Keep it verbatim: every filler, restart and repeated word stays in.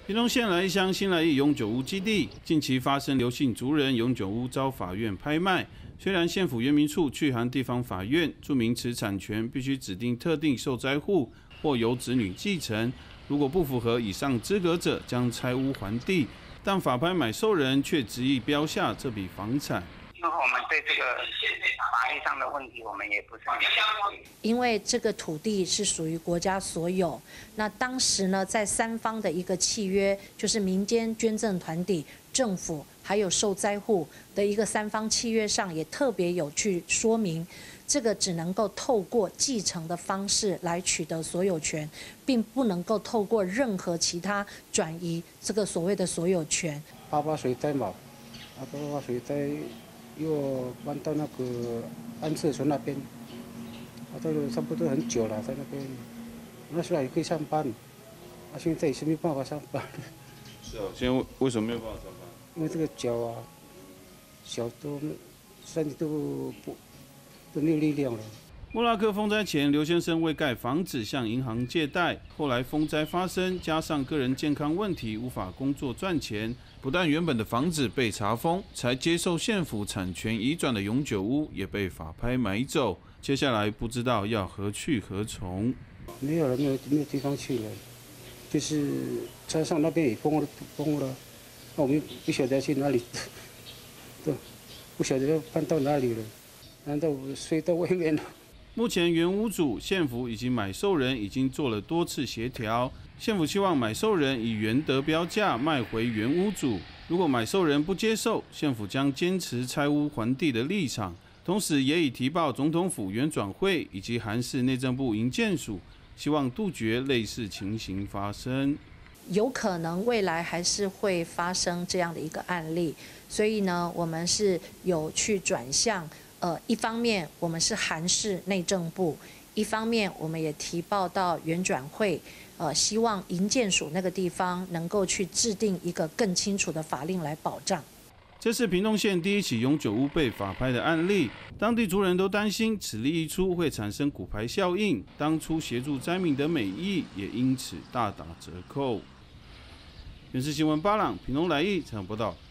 屏东县来义乡新来义永久屋基地近期发生刘姓族人永久屋遭法院拍卖。虽然县府原民处去函地方法院，注明此产权必须指定特定受灾户或由子女继承，如果不符合以上资格者，将拆屋还地。但法拍买受人却执意标下这笔房产。 因为我们对这个法律上的问题，我们也不是很了解。 因为这个土地是属于国家所有，那当时呢，在三方的一个契约，就是民间捐赠团体、政府还有受灾户的一个三方契约上，也特别有去说明，这个只能够透过继承的方式来取得所有权，并不能够透过任何其他转移这个所谓的所有权。 八八水灾嘛，啊，八八水灾。 又搬到那个安社村那边，啊，到了差不多很久了，在那边，那时候也可以上班，啊，现在也是没办法上班。 是哦，现在为什么没有办法上班？ 因为这个脚啊，脚都身体都不都没有力量了。 莫拉克风灾前，刘先生为盖房子向银行借贷，后来风灾发生，加上个人健康问题，无法工作赚钱，不但原本的房子被查封，才接受县府产权移转的永久屋也被法拍买走。接下来不知道要何去何从。 没有了，没有没有地方去了，就是车上那边也封了，封了，那我们不晓得去哪里，都不晓得要搬到哪里了，难道我睡到外面了？ 目前原屋主、县府以及买受人已经做了多次协调，县府希望买受人以原得标价卖回原屋主。如果买受人不接受，县府将坚持拆屋还地的立场，同时也已提报总统府原转会以及韩市内政部营建署，希望杜绝类似情形发生。 有可能未来还是会发生这样的一个案例，所以呢，我们是有去转向。 呃，一方面我们是韩市内政部，一方面我们也提报到原转会，呃，希望营建署那个地方能够去制定一个更清楚的法令来保障。 这是屏东县第一起永久屋被法拍的案例，当地族人都担心此例一出会产生骨牌效应，当初协助灾民的美意也因此大打折扣。原视新闻巴朗屏东来义采访报道。